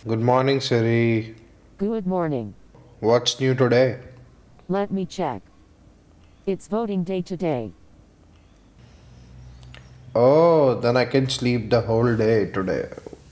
Good morning, Siri. Good morning. What's new today? Let me check. It's voting day today. Oh, then I can sleep the whole day today.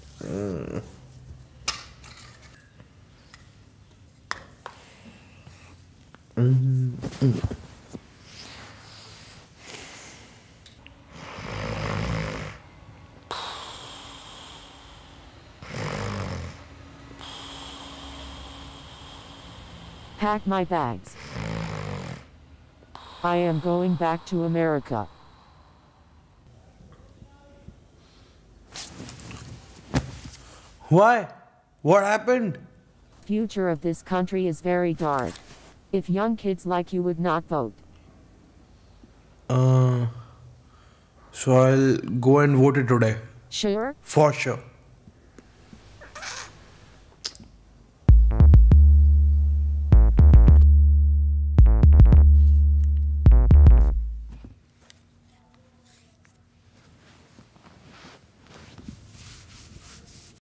Pack my bags. I am going back to America. Why? What happened? Future of this country is very dark. If young kids like you would not vote. So I'll go and vote it today. Sure? For sure.